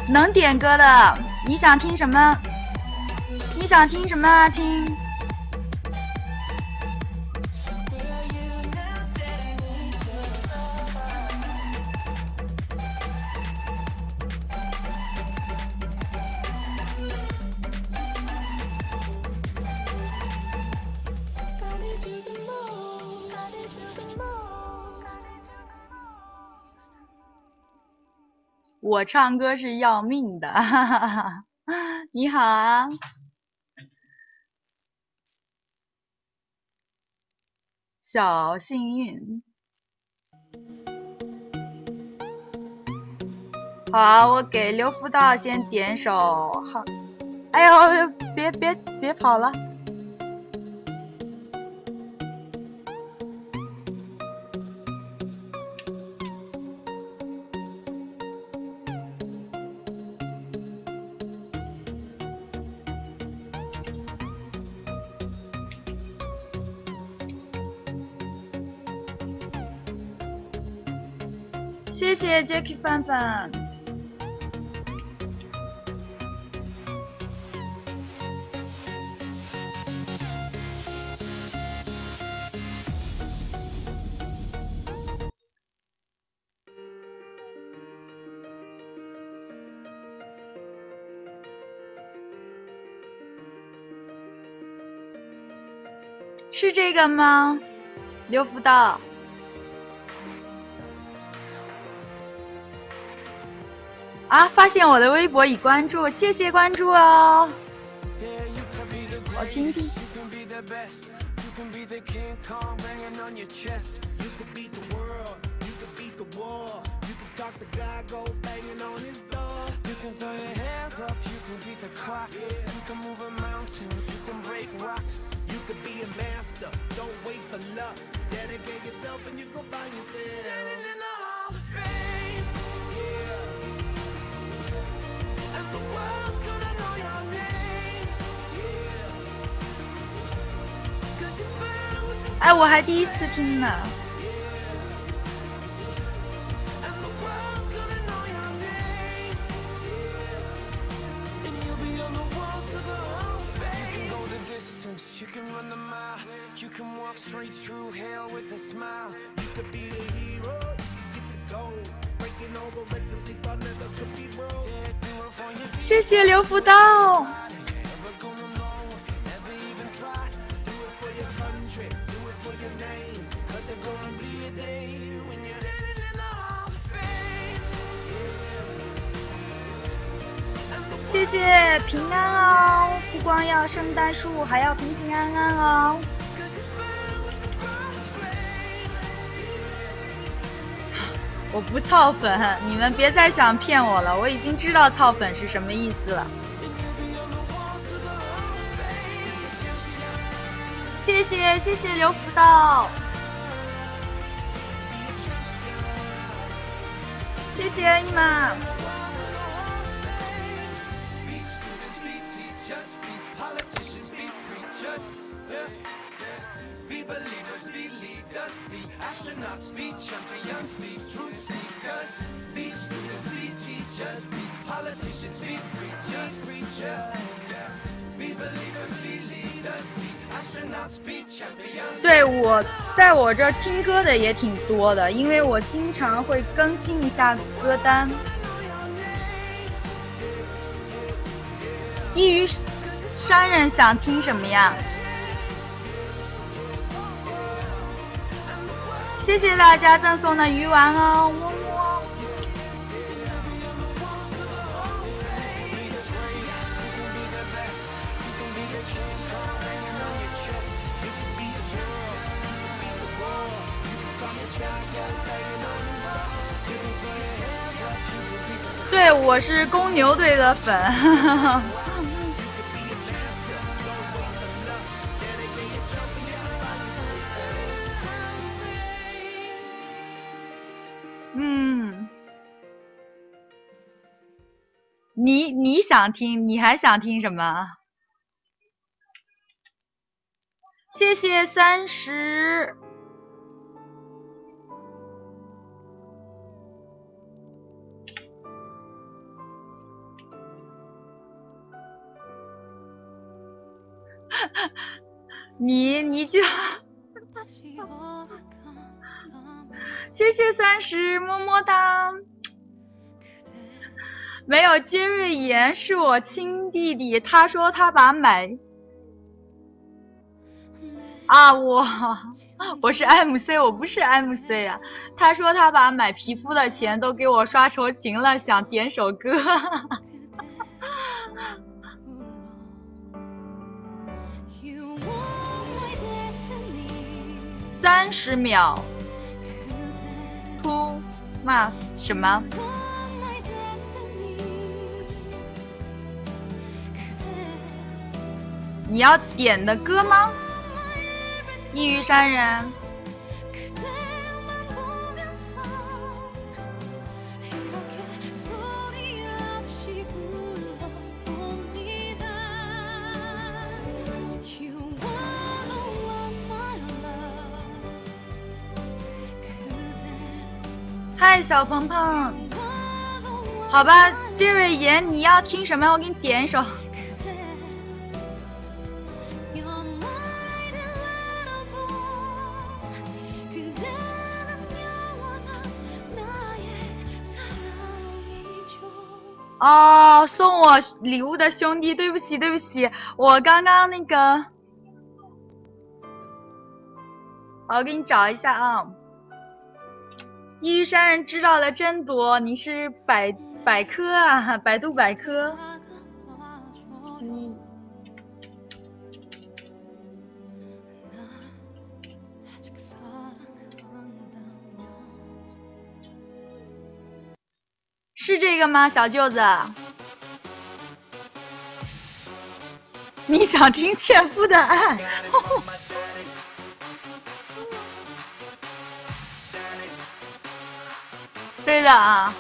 能点歌的，你想听什么？你想听什么啊，亲？我唱歌是要命的，哈哈哈。你好啊，小幸运。好，我给刘福道先点首好。哎呦，别跑了。谢谢 Jacky 范范。是这个吗？刘福道。啊！发现我的微博已关注，谢谢关注哦。我听听。哎，我还第一次听呢。谢谢刘福道。谢谢平安哦，不光要圣诞树，还要平平安安哦。我不操粉，你们别再想骗我了，我已经知道操粉是什么意思了。谢谢刘福道，谢谢你们。Astronauts be champions, be truth seekers, be students, be teachers, be politicians, be preachers, be believers, be leaders, be astronauts, be champions. 对，我在我这听歌的也挺多的，因为我经常会更新一下歌单。一于山人想听什么呀？谢谢大家赠送的鱼丸哦，么么。对，我是公牛队的粉。你想听，你还想听什么？谢谢30。 你就谢谢30，么么哒。没有，杰瑞妍是我亲弟弟，他说他把买啊，我是 MC， 我不是 MC 啊。他说他把买皮肤的钱都给我刷筹勤了，想点首歌。30秒。突骂什么？你要点的歌吗？异域山人。嗨，小鹏鹏。好吧，杰瑞妍，你要听什么？我给你点一首。哦，送我礼物的兄弟，对不起，我刚刚那个，好，我给你找一下啊。异域山人知道的真多，你是百科啊，百度百科。是这个吗，小舅子？你想听纤夫的爱？对的啊。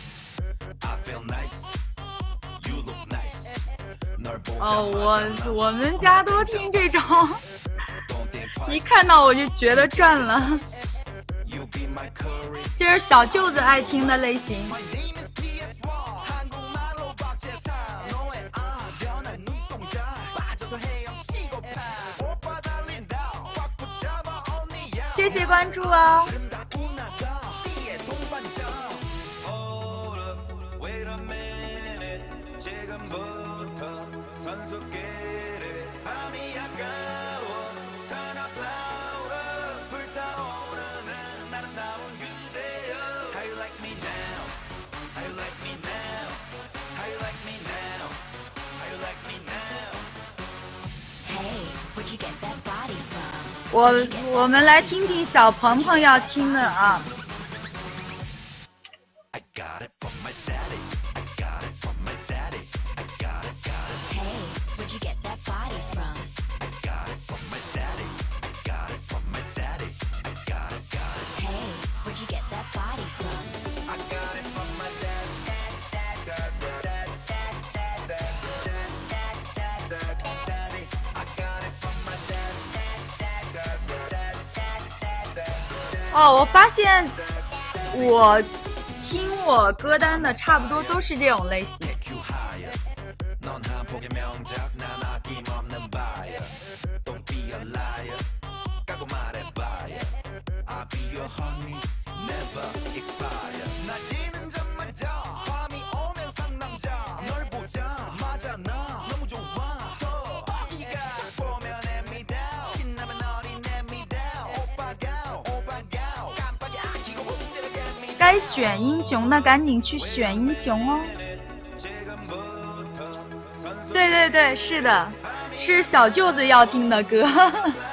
哦，我们家都听这种，一看到我就觉得赚了。这是小舅子爱听的类型。谢谢关注哦。我们来听听小鹏鹏要听的啊。哦，我发现我听我歌单的差不多都是这种类型。该选英雄的赶紧去选英雄哦。对，是的，是小舅子要听的歌。